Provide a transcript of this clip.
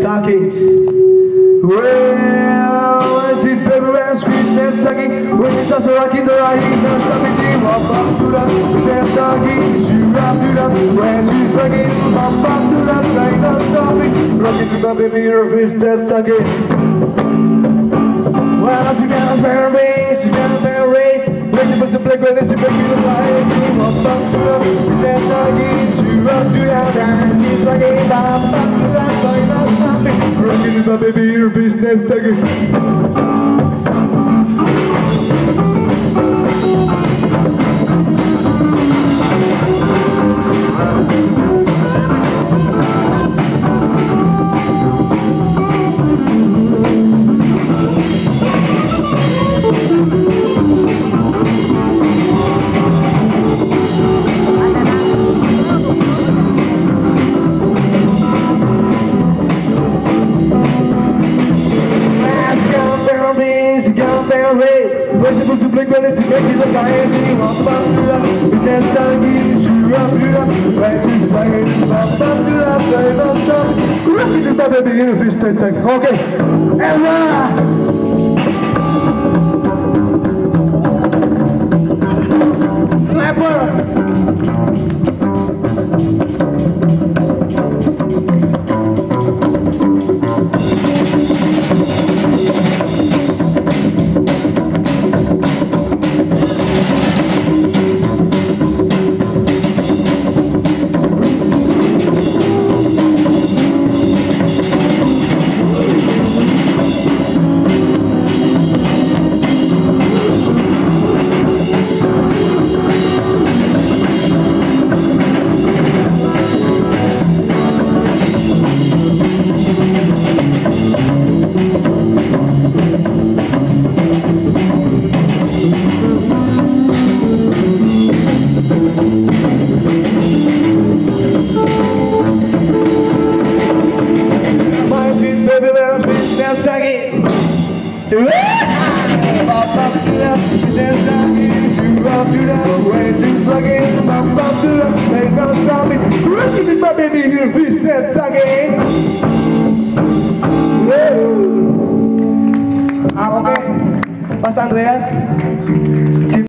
talking. Well, I see baby when streets dance talking. When it's also rocking the rocking, dance talking. She walk up to the dance talking. She rock to the when she's rocking. Pop up to the like dance talking. Rocking to the baby, her wrist dance talking. Well, she got a pair of wings, she got a pair of rings. When she puts a black when she breaks the light. She walk up to the dance talking. She rock to the dance. She's rocking. Pop up to the like dance talking. Rocking to the baby, her wrist dance talking. When she puts a blink when it's a make the fire. She walks up to the stand talking. She rock to the when she's swinging. She walks up to the play no stop. Rocking to the baby in a fish that's like okay. Ella! Slapper! Mas Andreas